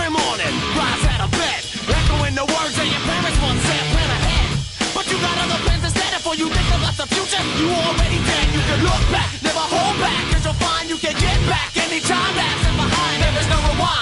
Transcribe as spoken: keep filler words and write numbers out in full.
every morning, rise out of bed, echoing the words that your parents once said, plan ahead. But you got other plans instead, and for you think about the future, you already dead. You can look back, never hold back, cause you'll find you can get back anytime. That's behind, there is no rewind.